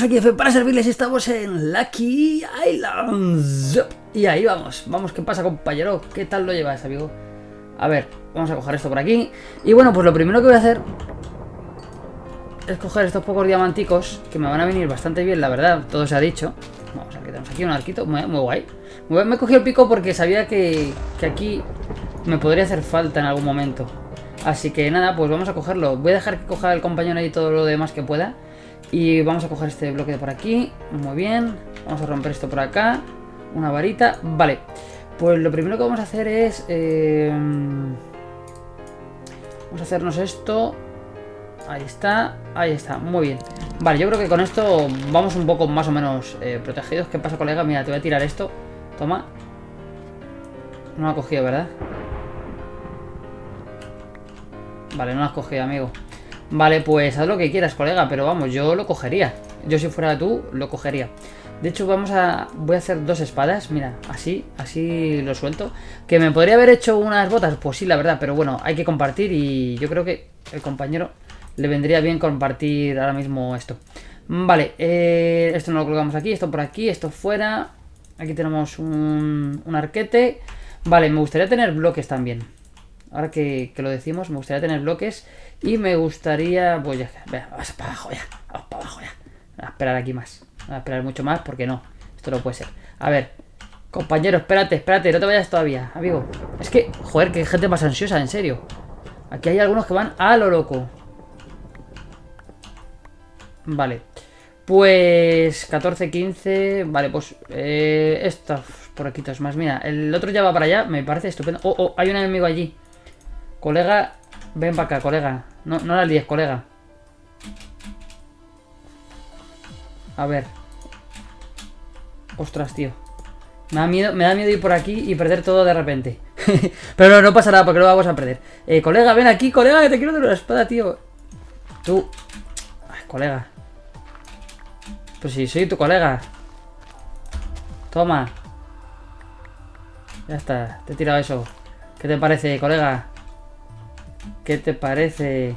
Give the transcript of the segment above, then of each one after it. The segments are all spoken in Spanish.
aquí F para servirles, estamos en Lucky Islands. Y ahí vamos, ¿qué pasa, compañero? ¿Qué tal lo llevas, amigo? A ver, vamos a coger esto por aquí. Y bueno, pues lo primero que voy a hacer es coger estos pocos diamanticos, que me van a venir bastante bien, la verdad, todo se ha dicho. Vamos a ver, que tenemos aquí un arquito, muy guay. Me he cogido el pico porque sabía que aquí me podría hacer falta en algún momento. Así que nada, pues vamos a cogerlo. Voy a dejar que coja el compañero y todo lo demás que pueda. Y vamos a coger este bloque de por aquí. Muy bien. Vamos a romper esto por acá. Una varita. Vale. Pues lo primero que vamos a hacer es... vamos a hacernos esto. Ahí está. Ahí está. Muy bien. Vale, yo creo que con esto vamos un poco más o menos protegidos. ¿Qué pasa, colega? Mira, te voy a tirar esto. Toma. No lo ha cogido, ¿verdad? Vale, no lo has cogido, amigo. Vale, pues haz lo que quieras, colega. Pero vamos, yo lo cogería. Yo si fuera tú, lo cogería. De hecho, voy a hacer dos espadas. Mira, así lo suelto. ¿Que me podría haber hecho unas botas? Pues sí, la verdad. Pero bueno, hay que compartir. Y yo creo que el compañero le vendría bien compartir ahora mismo esto. Vale, esto no lo colgamos aquí. Esto por aquí, esto fuera. Aquí tenemos un arquete. Vale, me gustaría tener bloques también. Ahora que lo decimos, me gustaría tener bloques. Y me gustaría... Pues ya, vamos para abajo ya. Vamos para abajo ya. Voy a esperar aquí más. Voy a esperar mucho más porque no. Esto no puede ser. A ver. Compañero, espérate. No te vayas todavía, amigo. Es que, joder, qué gente más ansiosa, en serio. Aquí hay algunos que van a lo loco. Vale. Pues 14, 15. Vale, pues estos poquitos más. Mira, el otro ya va para allá. Me parece estupendo. Oh, hay un enemigo allí. Colega, ven para acá, colega. No la líes, colega. A ver. Ostras, tío. Me da miedo ir por aquí y perder todo de repente. Pero no pasa nada porque lo vamos a perder. Colega, ven aquí, colega, que te quiero dar una espada, tío. Tú. Ay, colega. Pues si soy tu colega. Toma. Ya está, te he tirado eso. ¿Qué te parece, colega? ¿Qué te parece?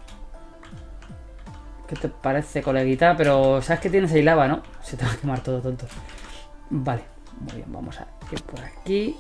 ¿Qué te parece, coleguita? Pero sabes que tienes ahí lava, ¿no? Se te va a quemar todo, tonto. Vale, muy bien, vamos a ir por aquí.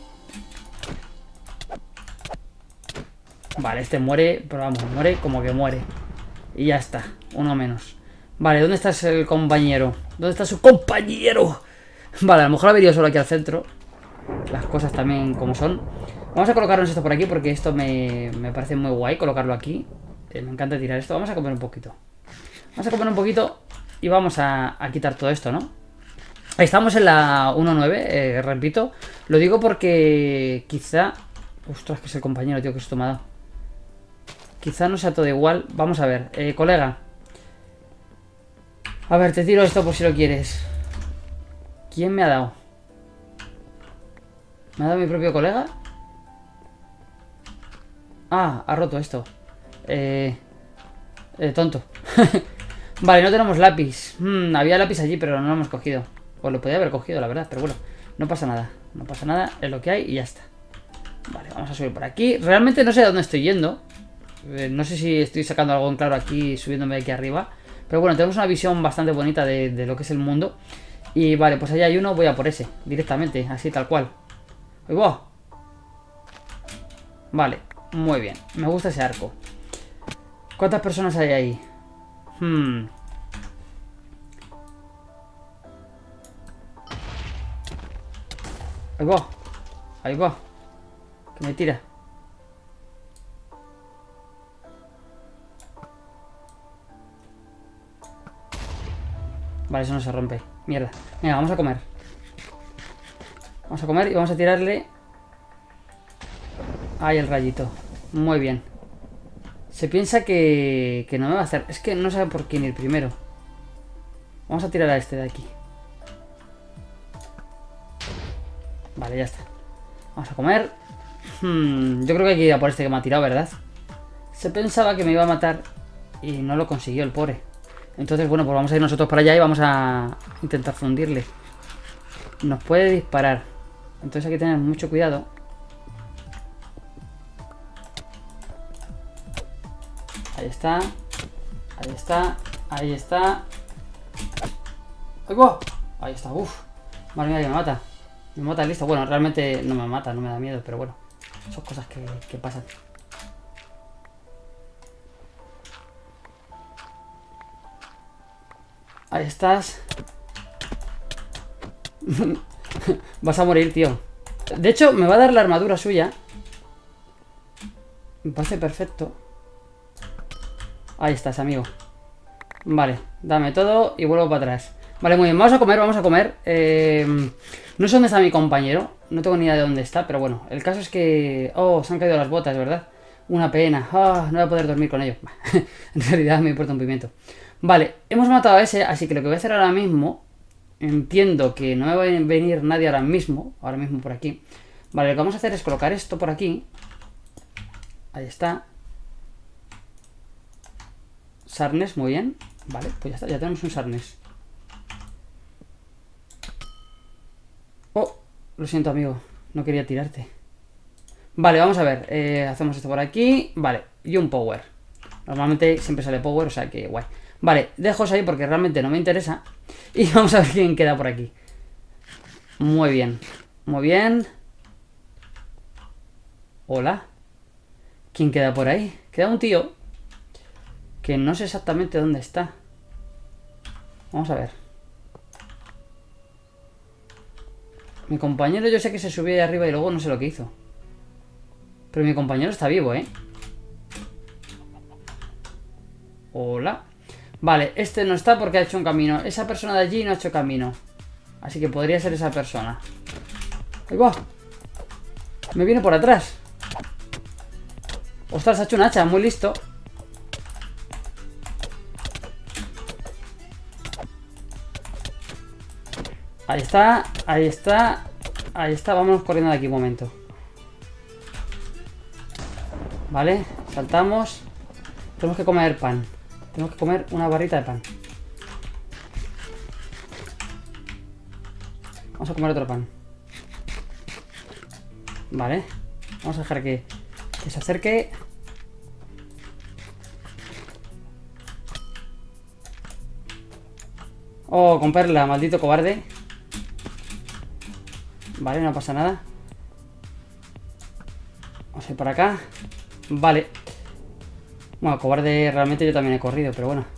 Vale, este muere, pero vamos, muere como que muere. Y ya está, uno menos. Vale, ¿dónde está el compañero? ¿Dónde está su compañero? Vale, a lo mejor ha venido solo aquí al centro. Las cosas también como son. Vamos a colocarnos esto por aquí porque esto me parece muy guay colocarlo aquí. Me encanta tirar esto. Vamos a comer un poquito. Vamos a comer un poquito y vamos a quitar todo esto, ¿no? Estamos en la 1.9, repito. Lo digo porque quizá... Ostras, que es el compañero, tío, que esto me ha dado. Quizá no sea todo igual. Vamos a ver, colega. A ver, te tiro esto por si lo quieres. ¿Quién me ha dado? ¿Me ha dado mi propio colega? Ah, ha roto esto. Tonto. Vale, no tenemos lápiz. Había lápiz allí, pero no lo hemos cogido. Pues lo podía haber cogido, la verdad, pero bueno. No pasa nada. No pasa nada, es lo que hay y ya está. Vale, vamos a subir por aquí. Realmente no sé a dónde estoy yendo. No sé si estoy sacando algo en claro aquí, subiéndome de aquí arriba. Pero bueno, tenemos una visión bastante bonita de lo que es el mundo. Y vale, pues allá hay uno, voy a por ese. Directamente, así tal cual. ¡Uy, wow! Vale, muy bien. Me gusta ese arco. ¿Cuántas personas hay ahí? Ahí va. Ahí va. Que me tira. Vale, eso no se rompe. Mierda. Venga, vamos a comer. Vamos a comer y vamos a tirarle. Ahí el rayito. Muy bien. Se piensa que no me va a hacer. Es que no sabe por quién ir primero. Vamos a tirar a este de aquí. Vale, ya está. Vamos a comer. Yo creo que hay que ir a por este que me ha tirado, ¿verdad? Se pensaba que me iba a matar y no lo consiguió el pobre. Entonces, bueno, pues vamos a ir nosotros para allá y vamos a intentar fundirle. Nos puede disparar. Entonces hay que tener mucho cuidado. Ahí está. Ahí está. Ahí está. ¡Ahí va! Ahí está, uff. Madre mía, que me mata. Me mata, listo. Bueno, realmente no me mata, no me da miedo, pero bueno. Son cosas que pasan. Ahí estás. Vas a morir, tío. De hecho, me va a dar la armadura suya. Me parece perfecto. Ahí estás, amigo. Vale, dame todo y vuelvo para atrás. Vale, muy bien, vamos a comer, vamos a comer. No sé dónde está mi compañero. No tengo ni idea de dónde está, pero bueno. El caso es que... Oh, se han caído las botas, ¿verdad? Una pena. Ah, no voy a poder dormir con ellos. En realidad me importa un pimiento. Vale, hemos matado a ese, así que lo que voy a hacer ahora mismo... Entiendo que no me va a venir nadie ahora mismo por aquí. Vale, lo que vamos a hacer es colocar esto por aquí. Ahí está. Sarnes, muy bien. Vale, pues ya está, ya tenemos un sarnes. Oh, lo siento, amigo. No quería tirarte. Vale, vamos a ver. Hacemos esto por aquí. Vale, y un power. Normalmente siempre sale power, o sea que guay. Vale, dejo eso ahí porque realmente no me interesa. Y vamos a ver quién queda por aquí. Muy bien. Muy bien. Hola. ¿Quién queda por ahí? Queda un tío que no sé exactamente dónde está. Vamos a ver. Mi compañero yo sé que se subió ahí arriba y luego no sé lo que hizo. Pero mi compañero está vivo, ¿eh? Hola. Vale, este no está porque ha hecho un camino. Esa persona de allí no ha hecho camino. Así que podría ser esa persona. ¡Ahí va! Me viene por atrás. Ostras, ha hecho un hacha, muy listo. Ahí está, ahí está. Ahí está, vámonos corriendo de aquí un momento. Vale, saltamos. Tenemos que comer pan. Tenemos que comer una barrita de pan. Vamos a comer otro pan. Vale. Vamos a dejar que se acerque. Oh, con perla, maldito cobarde. Vale, no pasa nada. Vamos a ir por acá. Vale. Bueno, cobarde realmente yo también he corrido, pero bueno.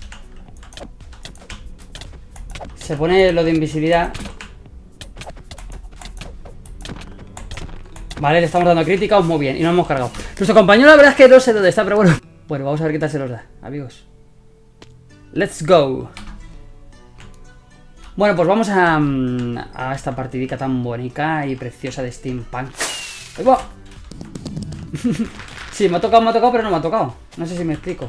Se pone lo de invisibilidad. Vale, le estamos dando críticos, muy bien, y nos hemos cargado. Nuestro compañero la verdad es que no sé dónde está, pero bueno. Bueno, vamos a ver qué tal se los da, amigos. Let's go. Bueno, pues vamos a esta partidica tan bonita y preciosa de Steampunk. ¡Ahí va! Sí, me ha tocado, pero no me ha tocado. No sé si me explico.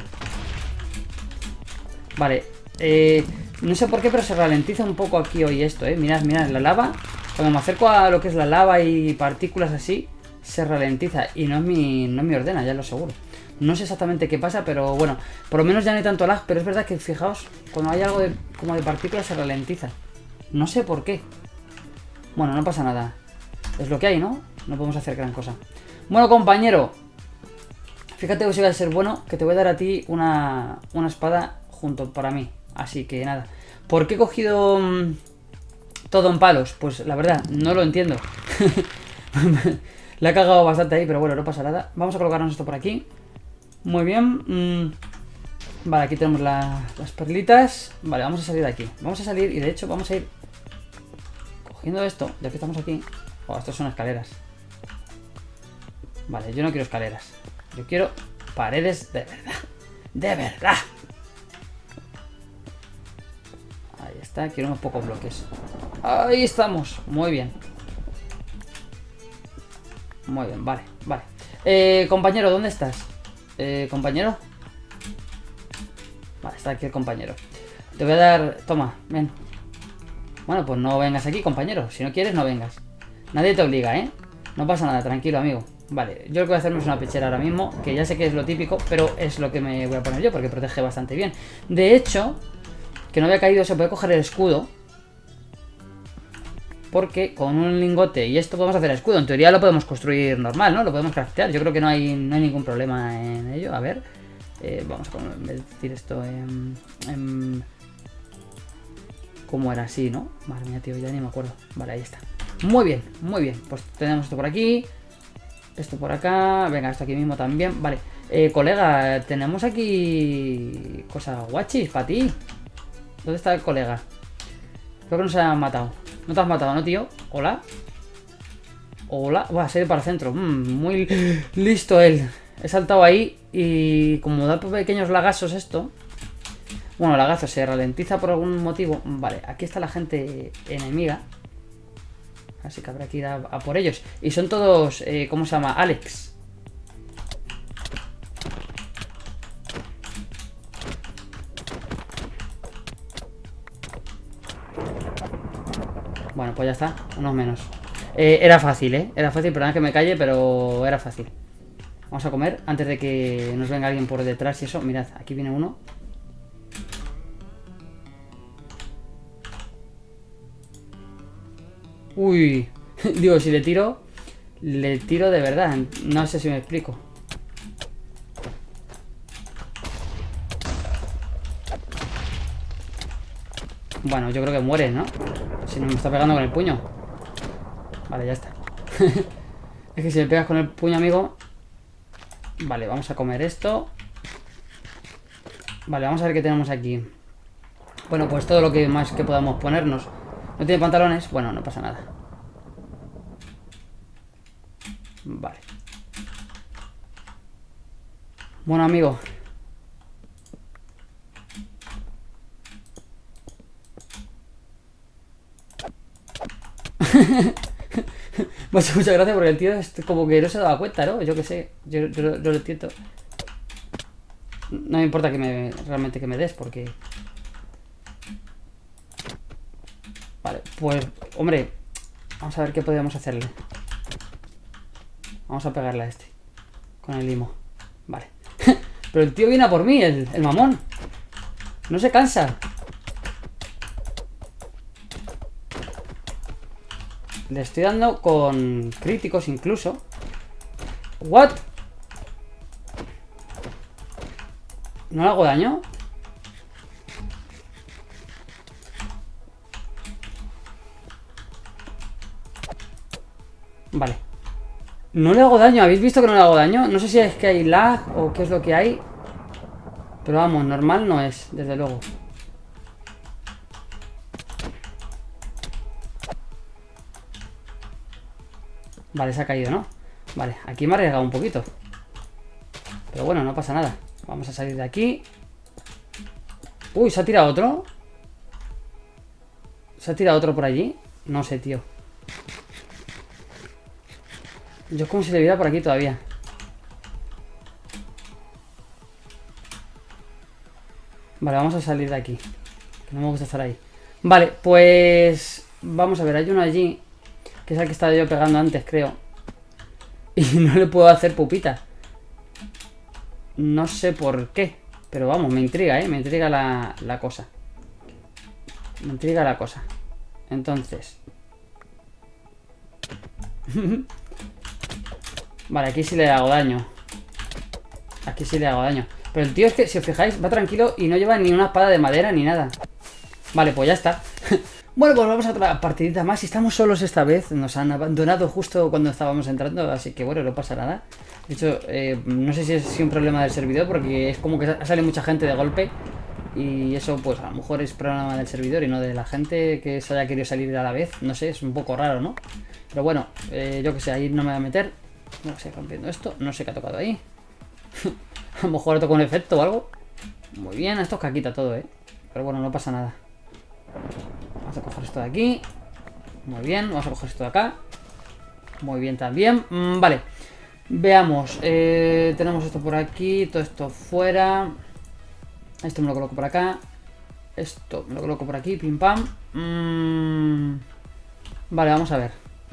Vale, no sé por qué, pero se ralentiza un poco aquí hoy esto, Mirad, mirad, la lava. Cuando me acerco a lo que es la lava y partículas así, se ralentiza. Y no es mi ordena, ya lo aseguro. No sé exactamente qué pasa, pero bueno, por lo menos ya no hay tanto lag. Pero es verdad que, fijaos, cuando hay algo como de partículas se ralentiza. No sé por qué. Bueno, no pasa nada. Es lo que hay, ¿no? No podemos hacer gran cosa. Bueno, compañero, fíjate que si va a ser bueno, que te voy a dar a ti una espada junto para mí. Así que nada. ¿Por qué he cogido todo en palos? Pues la verdad, no lo entiendo. La he cagado bastante ahí, pero bueno, no pasa nada. Vamos a colocarnos esto por aquí. Muy bien. Vale, aquí tenemos las perlitas. Vale, vamos a salir de aquí. Vamos a salir y de hecho vamos a ir cogiendo esto, ya que estamos aquí. Oh, estos son escaleras. Vale, yo no quiero escaleras. Yo quiero paredes de verdad. ¡De verdad! Ahí está, quiero unos pocos bloques. Ahí estamos, muy bien. Muy bien, vale, vale. Compañero, ¿dónde estás? Compañero. Vale, está aquí el compañero. Te voy a dar... Toma, ven. Bueno, pues no vengas aquí, compañero. Si no quieres, no vengas. Nadie te obliga, ¿eh? No pasa nada, tranquilo, amigo. Vale, yo lo que voy a hacerme es una pechera ahora mismo, que ya sé que es lo típico, pero es lo que me voy a poner yo, porque protege bastante bien. De hecho, que no había caído, se puede coger el escudo, porque con un lingote y esto podemos hacer el escudo. En teoría lo podemos construir normal, ¿no? Lo podemos craftear. Yo creo que no hay ningún problema en ello. A ver, vamos a convertir esto en ¿Cómo era así, no? Madre mía, tío, ya ni me acuerdo. Vale, ahí está. Muy bien, muy bien. Pues tenemos esto por aquí. Esto por acá. Venga, esto aquí mismo también. Vale. Colega, tenemos aquí cosas guachis para ti. ¿Dónde está el colega? Creo que no se ha matado. No te has matado, ¿no, tío? Hola. Hola. Buah, se ha ido para el centro. Muy listo él. He saltado ahí y como da pequeños lagazos esto... Bueno, lagazo, se ralentiza por algún motivo. Vale, aquí está la gente enemiga. Así que habrá que ir a por ellos. Y son todos, ¿cómo se llama? Alex. Bueno, pues ya está, unos menos. Era fácil, ¿eh? Era fácil, perdón que me calle, pero era fácil. Vamos a comer antes de que nos venga alguien por detrás y eso. Mirad, aquí viene uno. Uy, digo, si le tiro de verdad. No sé si me explico. Bueno, yo creo que muere, ¿no? Si no me está pegando con el puño. Vale, ya está. Es que si me pegas con el puño, amigo. Vale, vamos a comer esto. Vale, vamos a ver qué tenemos aquí. Bueno, pues todo lo que más que podamos ponernos. ¿No tiene pantalones? Bueno, no pasa nada. Vale. Bueno, amigo. Muchas gracias porque el tío es como que no se daba cuenta, ¿no? Yo qué sé. Yo lo entiendo. No me importa que realmente que me des porque... Vale, pues, hombre, vamos a ver qué podemos hacerle. Vamos a pegarle a este con el limo. Vale. Pero el tío viene a por mí, el mamón. No se cansa. Le estoy dando con críticos incluso. ¿What? ¿No le hago daño? Vale. No le hago daño, ¿habéis visto que no le hago daño? No sé si es que hay lag o qué es lo que hay. Pero vamos, normal no es, desde luego. Vale, se ha caído, ¿no? Vale, aquí me ha arriesgado un poquito. Pero bueno, no pasa nada. Vamos a salir de aquí. Uy, ¿se ha tirado otro? ¿Se ha tirado otro por allí? No sé, tío. Yo es como si le viera por aquí todavía. Vale, vamos a salir de aquí. Que no me gusta estar ahí. Vale, pues... Vamos a ver, hay uno allí. Que es el que estaba yo pegando antes, creo. Y no le puedo hacer pupita. No sé por qué. Pero vamos, me intriga, ¿eh? Me intriga la cosa. Me intriga la cosa. Entonces... Vale, aquí sí le hago daño. Aquí sí le hago daño. Pero el tío es que, si os fijáis, va tranquilo y no lleva ni una espada de madera ni nada. Vale, pues ya está. Bueno, pues vamos a otra partidita más. Y estamos solos esta vez. Nos han abandonado justo cuando estábamos entrando. Así que bueno, no pasa nada. De hecho, no sé si es un problema del servidor, porque es como que sale mucha gente de golpe. Y eso, pues a lo mejor es problema del servidor y no de la gente que se haya querido salir a la vez. No sé, es un poco raro, ¿no? Pero bueno, yo que sé, ahí no me voy a meter. No sé, rompiendo esto. No sé qué ha tocado ahí. A lo mejor toca un efecto o algo. Muy bien, esto es caquita todo, ¿eh? Pero bueno, no pasa nada. Vamos a coger esto de aquí. Muy bien, vamos a coger esto de acá. Muy bien también. Vale. Veamos. Tenemos esto por aquí. Todo esto fuera. Esto me lo coloco por acá. Esto me lo coloco por aquí. Pim pam. Vale, vamos a ver.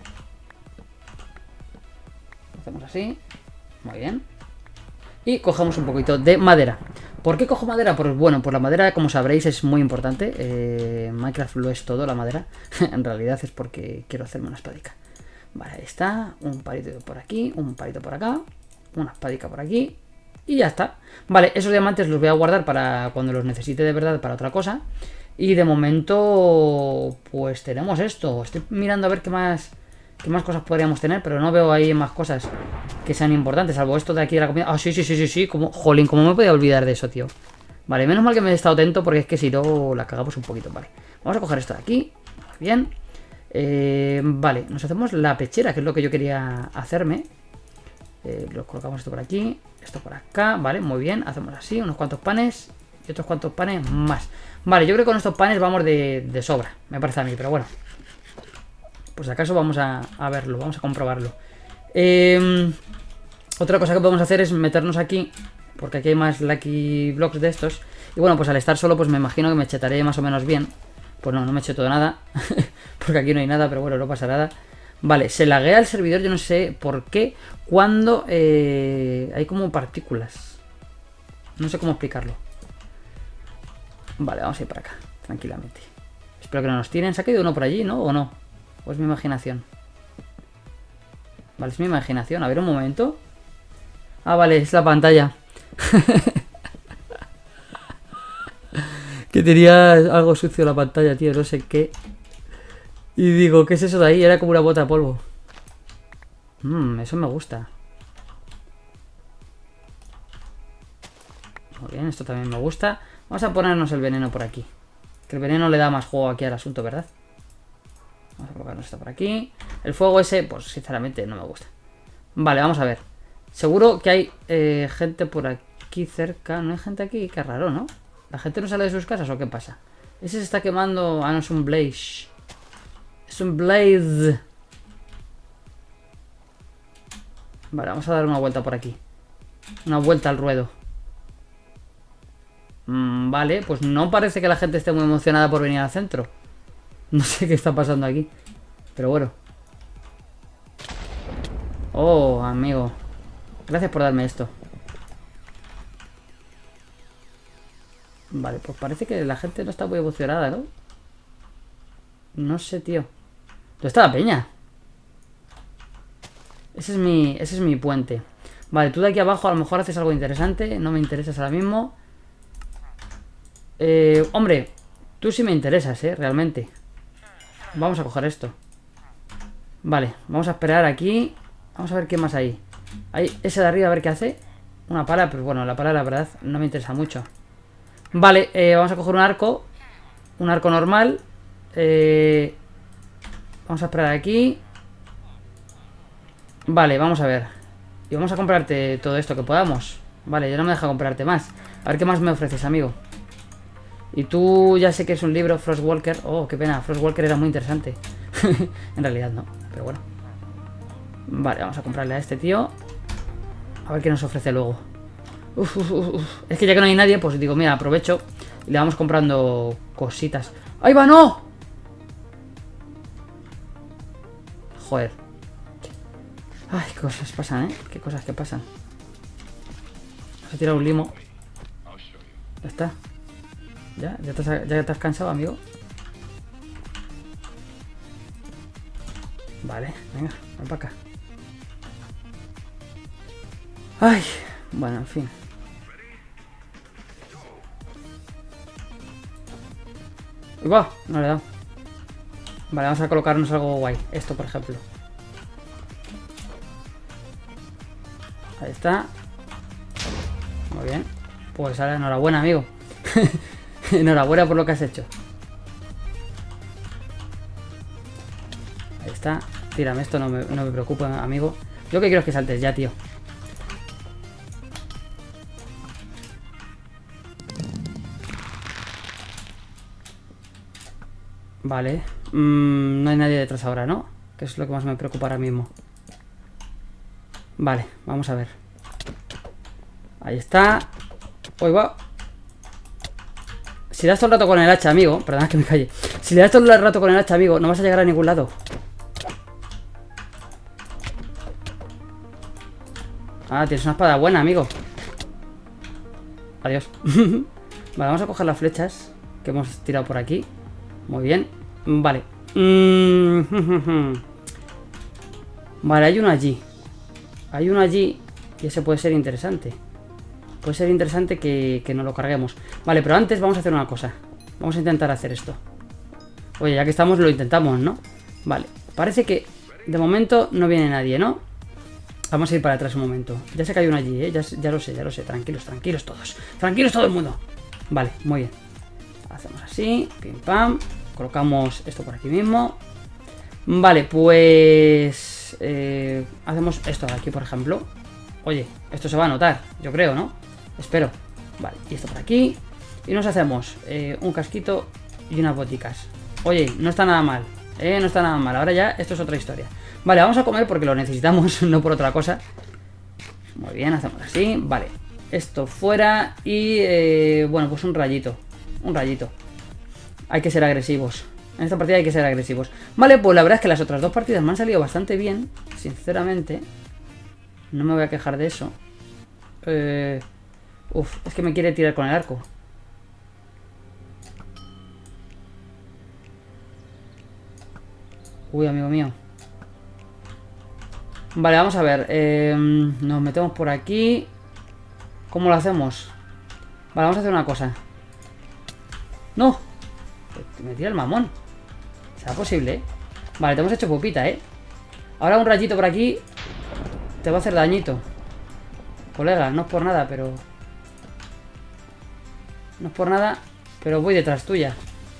Hacemos así. Muy bien. Y cogemos un poquito de madera. ¿Por qué cojo madera? Pues bueno, pues la madera, como sabréis, es muy importante. Minecraft lo es todo, la madera. En realidad es porque quiero hacerme una espadica. Vale, ahí está. Un palito por aquí, un palito por acá. Una espadica por aquí. y ya está. Vale, esos diamantes los voy a guardar para cuando los necesite de verdad para otra cosa. Y de momento, pues tenemos esto. Estoy mirando a ver qué más cosas podríamos tener, pero no veo ahí más cosas que sean importantes, salvo esto de aquí de la comida. Ah, sí. Como, jolín, ¿cómo me podía olvidar de eso, tío? Vale, menos mal que me he estado atento porque es que si no la cagamos un poquito. Vale, vamos a coger esto de aquí. Muy bien. Vale, nos hacemos la pechera, que es lo que yo quería hacerme. Lo colocamos esto por aquí, esto por acá. Vale, muy bien, hacemos así, unos cuantos panes y otros cuantos panes más. Vale, yo creo que con estos panes vamos de sobra, me parece a mí, pero bueno. Pues acaso vamos a verlo, vamos a comprobarlo. Otra cosa que podemos hacer es meternos aquí, porque aquí hay más Lucky Blocks de estos. Y bueno, pues al estar solo, pues me imagino que me chetaré más o menos bien. Pues no me cheto de nada, porque aquí no hay nada, pero bueno, no pasa nada. Vale, se laguea el servidor, yo no sé por qué, cuando hay como partículas. No sé cómo explicarlo. Vale, vamos a ir para acá, tranquilamente. Espero que no nos tiren. ¿Se ha caído uno por allí, no? ¿O no? ¿O es mi imaginación? Vale, es mi imaginación. A ver, un momento. Ah, vale, es la pantalla. Que tenía algo sucio la pantalla, tío, no sé qué. Y digo, ¿qué es eso de ahí? Era como una bota de polvo. Eso me gusta. Muy bien, esto también me gusta. Vamos a ponernos el veneno por aquí. Que el veneno le da más juego aquí al asunto, ¿verdad? Vamos a colocarnos esto por aquí. El fuego ese, pues sinceramente no me gusta. Vale, vamos a ver. Seguro que hay gente por aquí cerca. ¿No hay gente aquí? Qué raro, ¿no? ¿La gente no sale de sus casas o qué pasa? Ese se está quemando. Ah, no, es un blaze. Es un blaze. Vale, vamos a dar una vuelta por aquí. Una vuelta al ruedo. Vale, pues no parece que la gente esté muy emocionada por venir al centro. No sé qué está pasando aquí, pero bueno. Oh, amigo, gracias por darme esto. Vale, pues parece que la gente no está muy emocionada, ¿no? No sé, tío. ¿Dónde está la peña? Ese es mi puente. Vale, tú de aquí abajo a lo mejor haces algo interesante. No me interesas ahora mismo. Hombre, tú sí me interesas, realmente. Vamos a coger esto. Vale, vamos a esperar aquí. Vamos a ver qué más hay. Hay ese de arriba, a ver qué hace. Una pala, pero bueno, la pala la verdad no me interesa mucho. Vale, vamos a coger un arco. Un arco normal. Vamos a esperar aquí. Vale, vamos a ver. Y vamos a comprarte todo esto que podamos. Vale, ya no me deja comprarte más. A ver qué más me ofreces, amigo. Y tú ya sé que es un libro, Frostwalker. Oh, qué pena, Frostwalker era muy interesante. En realidad no, pero bueno. Vale, vamos a comprarle a este tío. A ver qué nos ofrece luego. Es que ya que no hay nadie, pues digo, mira, aprovecho y le vamos comprando cositas. ¡Ahí va, no! Joder. Ay, qué cosas pasan, qué cosas que pasan. Vamos a tirar un limo. Ya está. ¿Ya te has cansado, amigo? Vale, venga, ven para acá. Ay, bueno, en fin. Uy, va, no le he dado. Vale, vamos a colocarnos algo guay. Esto, por ejemplo. Ahí está. Muy bien. Pues ahora, enhorabuena, amigo. Enhorabuena por lo que has hecho. Ahí está. Tírame esto, no me preocupa, amigo. Yo que quiero es que saltes ya, tío. Vale. No hay nadie detrás ahora, ¿no? Que es lo que más me preocupa ahora mismo. Vale, vamos a ver. Ahí está. Uy, va. Si le das todo el rato con el hacha, amigo. Perdona que me calle. Si le das todo el rato con el hacha, amigo, no vas a llegar a ningún lado. Ah, tienes una espada buena, amigo. Adiós. Vale, vamos a coger las flechas que hemos tirado por aquí. Muy bien. Vale. Vale, hay uno allí. Hay uno allí y ese puede ser interesante. puede ser interesante que nos lo carguemos. Vale, pero antes vamos a hacer una cosa. Vamos a intentar hacer esto. Oye, ya que estamos lo intentamos, ¿no? Vale, parece que de momento no viene nadie, ¿no? Vamos a ir para atrás un momento. Ya sé que hay uno allí, ¿eh? Ya lo sé, ya lo sé. Tranquilos, tranquilos todos. Tranquilos todo el mundo. Vale, muy bien. Hacemos así, pim pam. Colocamos esto por aquí mismo. Vale, pues... hacemos esto de aquí, por ejemplo. Oye, esto se va a notar, yo creo, ¿no? Espero. Vale, y esto por aquí. Y nos hacemos un casquito y unas boticas. Oye, no está nada mal. No está nada mal. Ahora ya esto es otra historia. Vale, vamos a comer porque lo necesitamos, no por otra cosa. Muy bien, hacemos así. Vale, esto fuera. Y bueno, pues un rayito. Un rayito. Hay que ser agresivos. En esta partida hay que ser agresivos. Vale, pues la verdad es que las otras dos partidas me han salido bastante bien. Sinceramente. No me voy a quejar de eso. Uf, es que me quiere tirar con el arco. Uy, amigo mío. Vale, vamos a ver. Nos metemos por aquí. ¿Cómo lo hacemos? Vale, vamos a hacer una cosa. ¡No! Me tira el mamón. ¿Será posible, eh? Vale, te hemos hecho pupita, ¿eh? Ahora un rayito por aquí te va a hacer dañito. Colega, no es por nada, pero... No es por nada, pero voy detrás tuya.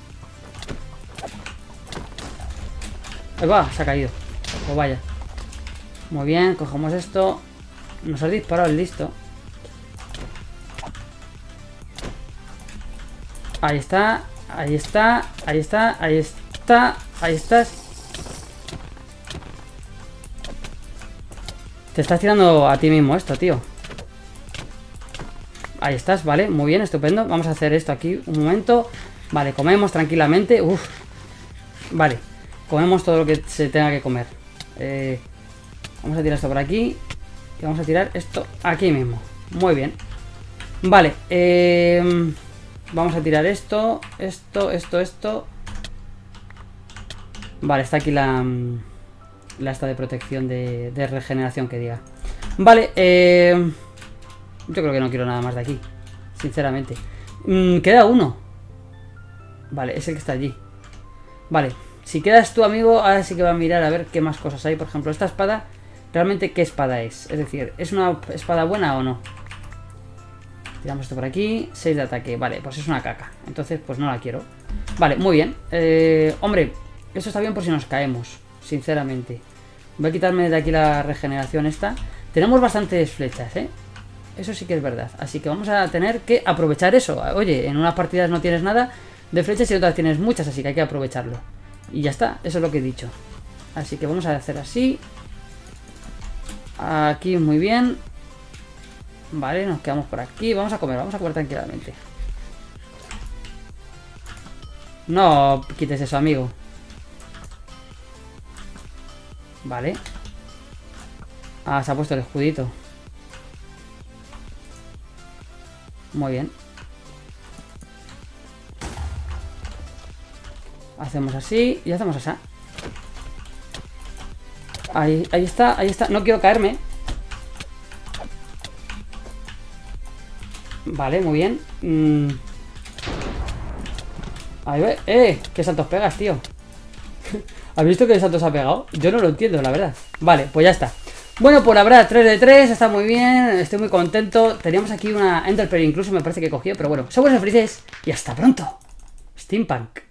Ahí va, se ha caído. Pues vaya. Muy bien, cogemos esto. Nos has disparado el listo. Ahí está, ahí está, ahí está, ahí está, ahí estás. Te estás tirando a ti mismo esto, tío. Ahí estás, vale, muy bien, estupendo. Vamos a hacer esto aquí un momento. Vale, comemos tranquilamente. Uf. Vale, comemos todo lo que se tenga que comer. Vamos a tirar esto por aquí. Y vamos a tirar esto aquí mismo. Muy bien. Vale, vamos a tirar esto. Esto. Vale, está aquí la esta de protección de regeneración que diga. Vale, yo creo que no quiero nada más de aquí, sinceramente. Queda uno. Vale, es el que está allí. Vale, si quedas tú, amigo, ahora sí que va a mirar a ver qué más cosas hay. Por ejemplo, esta espada, ¿realmente qué espada es? Es decir, ¿es una espada buena o no? Tiramos esto por aquí, 6 de ataque. Vale, pues es una caca. Entonces, pues no la quiero. Vale, muy bien. Hombre, eso está bien por si nos caemos, sinceramente. Voy a quitarme de aquí la regeneración esta. Tenemos bastantes flechas, ¿eh? Eso sí que es verdad. Así que vamos a tener que aprovechar eso. Oye, en unas partidas no tienes nada de flechas y en otras tienes muchas, así que hay que aprovecharlo. Y ya está, eso es lo que he dicho. Así que vamos a hacer así. Aquí muy bien. Vale, nos quedamos por aquí. Vamos a comer tranquilamente. No quites eso, amigo. Vale. Ah, se ha puesto el escudito. Muy bien. Hacemos así y hacemos así. Ahí está, ahí está. No quiero caerme. Vale, muy bien. Ahí ve. ¿Qué saltos pegas, tío? ¿Has visto qué saltos ha pegado? Yo no lo entiendo, la verdad. Vale, pues ya está. Bueno, pues la verdad, 3 de 3, está muy bien. Estoy muy contento. Teníamos aquí una Enderpearl incluso, me parece que cogió. Pero bueno, somos felices y hasta pronto. Steampunk.